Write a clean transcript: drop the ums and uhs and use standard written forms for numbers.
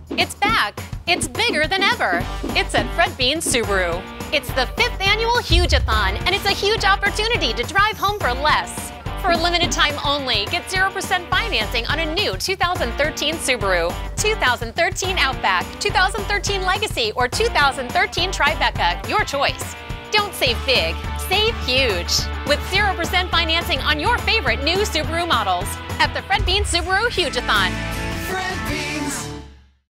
It's back. It's bigger than ever. It's at Fred Bean Subaru. It's the 5th annual Huge-a-thon, and it's a huge opportunity to drive home for less. For a limited time only, get 0% financing on a new 2013 Subaru, 2013 Outback, 2013 Legacy, or 2013 Tribeca, your choice. Don't save big, save huge. With 0% financing on your favorite new Subaru models at the Fred Bean Subaru Huge-a-thon.